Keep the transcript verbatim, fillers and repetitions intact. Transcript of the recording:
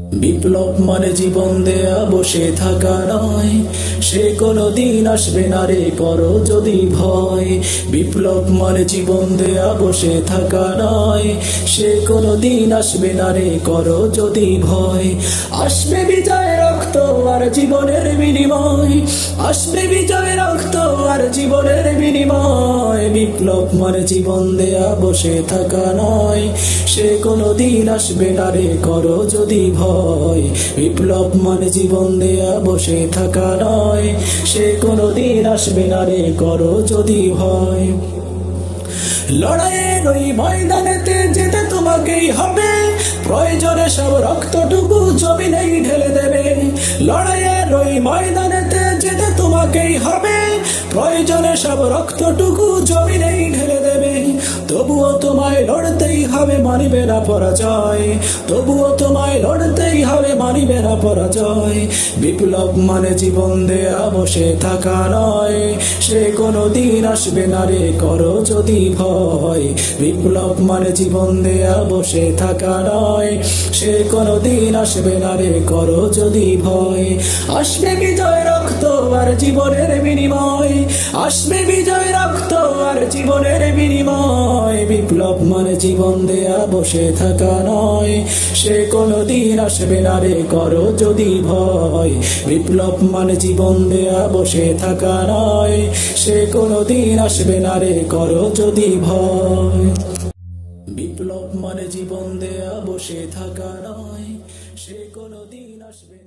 বিপ্লব মানে জীবন দেয়া বসে থাকা নয়, সে কোনো দিন আসবে না রে করো যদি ভয়। বিপ্লব মানে জীবন দেয়া বসে থাকা নয়, সে কোনো দিন আসবে না রে করো যদি ভয়। আসবে বিজয় রক্ত আর জীবনের বিনিময়, আসবে বিজয় রক্ত আর জীবনের বিনিময়। বিপ্লব মানে জীবন দেয়া বসে থাকা নয়, সে কোনো দিন আসবে না রে করো যদি ভয়। বিপ্লব মানে জীবন দেয়া বসে থাকা নয়, সে কোনো দিন আসবে না রে করো যদি ভয়। লড়াইয়ের ওই ময়দানেতে যেতে তোমাকেই হবে, প্রয়োজনে সব রক্তটুকু জমিনেই ঢেলে দেবে। লড়াইয়ের ওই ময়দানেতে যেতে তোমাকেই হবে, প্রয়োজনে সব রক্তটুকু জমিনেই ঢেলে দেবে। তবুও তোমায় লড়তেই হবে, মানিবে না পরাজয়। তবুও তোমায় লড়তেই হবে, মানিবে না পরাজয়। বিপ্লব মানে জীবন দেয়া বসে থাকা নয়, সে কোনো দিন আসবে না রে করো যদি ভয়। বিপ্লব মানে জীবন দেয়া বসে থাকা নয়, সে কোনো দিন আসবে না রে করো যদি ভয়। আসবে বিজয় রক্ত আর জীবনের বিনিময়, আসবে বিজয় রক্ত আর জীবনের বিনিময়। বিপ্লব মানে জীবন দেয়া বসে থাকা নয়, সে কোনো দিন আসবে না রে করো যদি ভয়। বিপ্লব মানে জীবন দেয়া বসে থাকা নয়, সে কোনো দিন আসবে না রে করো যদি ভয়। বিপ্লব মানে জীবন দেয়া বসে থাকা নয়, সে কোনো দিন আসবে